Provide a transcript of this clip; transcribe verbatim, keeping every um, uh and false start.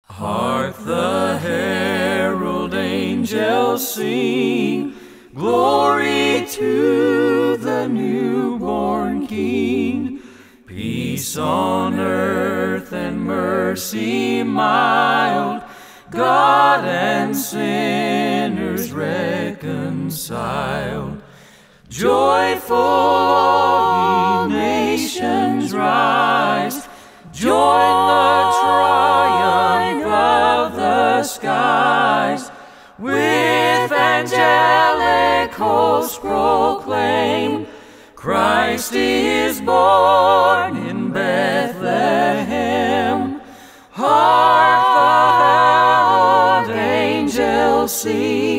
Hark the herald angels sing, glory to the newborn King. Peace on earth and mercy mild, God and sinners reconciled. Joyful all ye nations rise, join the triumph of the skies. With angelic hosts proclaim, Christ is born in Bethlehem. Hark the herald angels sing,